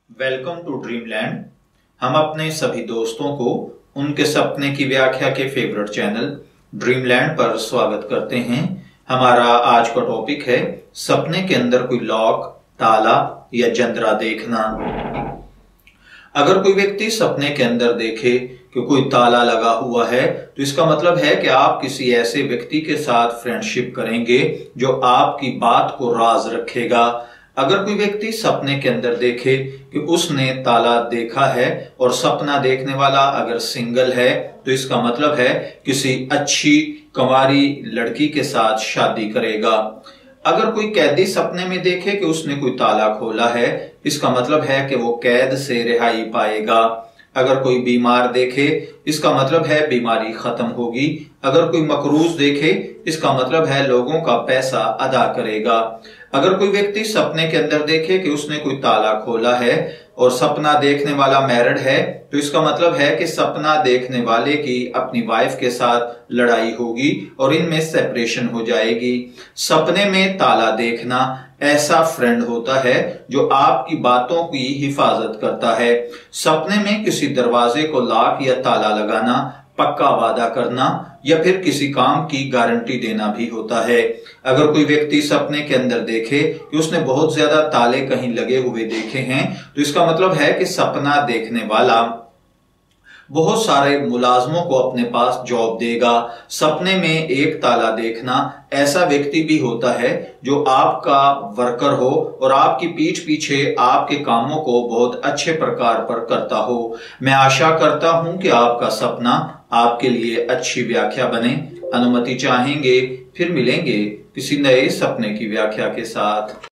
Welcome to dreamland. हम अपने सभी दोस्तों को उनके सपने की व्याख्या के फेवरेट चैनल ड्रीमलैंड पर स्वागत करते हैं। हमारा आज का टॉपिक है सपने के अंदर कोई लॉक, ताला या जंतरा देखना। अगर कोई व्यक्ति सपने के अंदर देखे कि कोई ताला लगा हुआ है तो इसका मतलब है कि आप किसी ऐसे व्यक्ति के साथ फ्रेंडशिप करेंगे जो आपकी बात को राज रखेगा। अगर कोई व्यक्ति सपने के अंदर देखे कि उसने ताला देखा है और सपना देखने वाला अगर सिंगल है तो इसका मतलब है किसी अच्छी कुंवारी लड़की के साथ शादी करेगा। अगर कोई कैदी सपने में देखे कि उसने कोई ताला खोला है, इसका मतलब है कि वो कैद से रिहाई पाएगा। अगर कोई बीमार देखे, इसका मतलब है बीमारी खत्म होगी। अगर कोई मकरूज देखे, इसका मतलब है लोगों का पैसा अदा करेगा। अगर कोई व्यक्ति सपने के अंदर देखे कि उसने कोई ताला खोला है और सपना देखने वाला मैरिड है तो इसका मतलब है कि सपना देखने वाले की अपनी वाइफ के साथ लड़ाई होगी और इनमें सेपरेशन हो जाएगी। सपने में ताला देखना ऐसा फ्रेंड होता है जो आपकी बातों की हिफाजत करता है। सपने में किसी दरवाजे को लॉक या ताला लगाना, पक्का वादा करना या फिर किसी काम की गारंटी देना भी होता है। अगर कोई व्यक्ति सपने के अंदर देखे कि उसने बहुत ज्यादा ताले कहीं लगे हुए देखे हैं तो इसका मतलब है कि सपना देखने वाला बहुत सारे मुलाजमों को अपने पास जॉब देगा। सपने में एक ताला देखना ऐसा व्यक्ति भी होता है जो आपका वर्कर हो और आपकी पीठ पीछे आपके कामों को बहुत अच्छे प्रकार पर करता हो। मैं आशा करता हूं कि आपका सपना आपके लिए अच्छी व्याख्या बने। अनुमति चाहेंगे फिर मिलेंगे किसी नए सपने की व्याख्या के साथ।